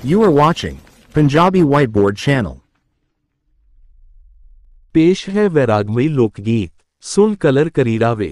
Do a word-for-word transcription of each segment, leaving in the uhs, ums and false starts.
You are watching Punjabi Whiteboard Channel. पेश है वैरागमई लोकगीत सुन कलर करी रावे।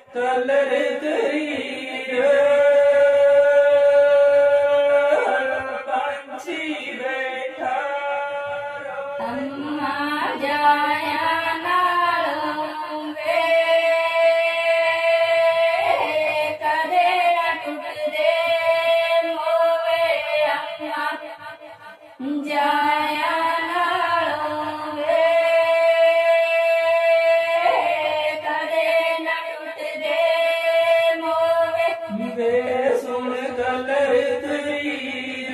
ਕਲਰ ਤਰੀਰ ਪੰਛੀ ਬੈਠਾ ਅੰਮਾ ਜਾਇਆ ਨਾਲੋਂ ਵੇ ਕਦੇ ਨਾ ਟੁੱਟਦੇ ਮੋਵੇ ਅੰਮਾ ਜਾਇਆ ਨਾਲੋਂ ਵੇ ਕਦੇ ਨਾ ਟੁੱਟਦੇ ਮੋਵੇ ਵੇ ਸੁਣ ਕਲਰ ਤਰੀਰ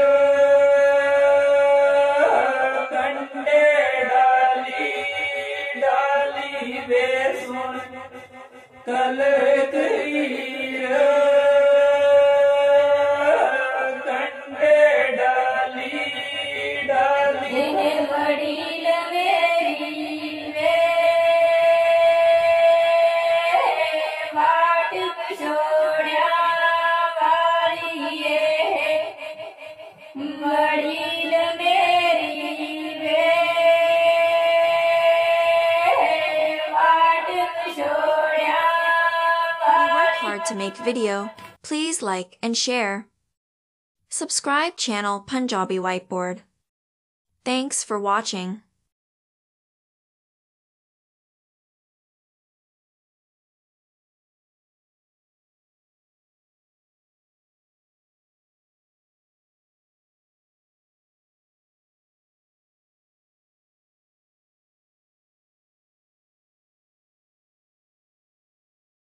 ਕੰਡੇ ਡਾਲੀ ਡਾਲੀ ਵੇ ਸੁਣ ਕਲਰ ਤਰੀਰ ਕੰਡੇ ਡਾਲੀ ਡਾਲੀ ਇਹ ਵਡੀਲ ਮੇਰੀ ਵੇ ਵਾਟ ਵਿਛੋੜਿਆ ਵਾਰੀ ਏ ਵਡੀਲ ਮੇਰੀ ਵੇ ਵਾਟ ਵਿਛੋੜਿਆ We work hard to make video. Please like and share. Subscribe channel Punjabi Whiteboard. Thanks for watching.